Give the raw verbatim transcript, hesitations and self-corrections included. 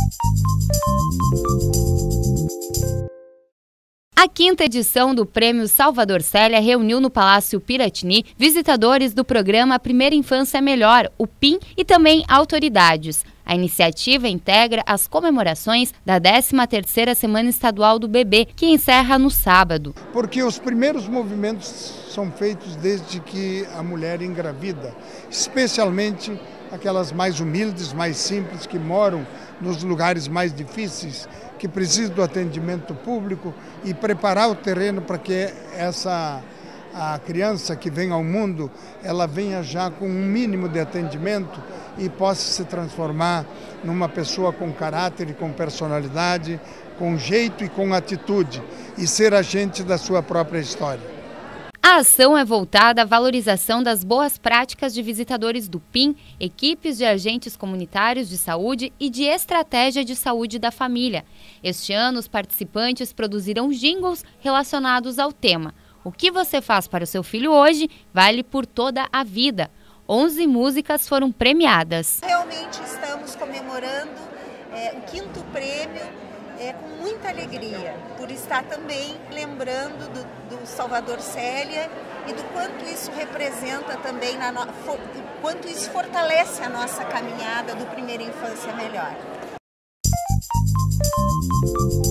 A quinta edição do Prêmio Salvador Célia reuniu no Palácio Piratini visitadores do programa Primeira Infância Melhor, o P I M, e também autoridades. A iniciativa integra as comemorações da décima terceira Semana Estadual do Bebê, que encerra no sábado. Porque os primeiros movimentos são feitos desde que a mulher engravida, especialmente aquelas mais humildes, mais simples, que moram nos lugares mais difíceis, que precisam do atendimento público, e preparar o terreno para que essa a criança que vem ao mundo, ela venha já com um mínimo de atendimento e possa se transformar numa pessoa com caráter e com personalidade, com jeito e com atitude, e ser agente da sua própria história. A ação é voltada à valorização das boas práticas de visitadores do P I M, equipes de agentes comunitários de saúde e de estratégia de saúde da família. Este ano, os participantes produziram jingles relacionados ao tema. O que você faz para o seu filho hoje vale por toda a vida. onze músicas foram premiadas. Realmente estamos comemorando é, o quinto prêmio é, com muita alegria, por estar também lembrando do, do Salvador Célia e do quanto isso representa também, na no... quanto isso fortalece a nossa caminhada do Primeira Infância Melhor.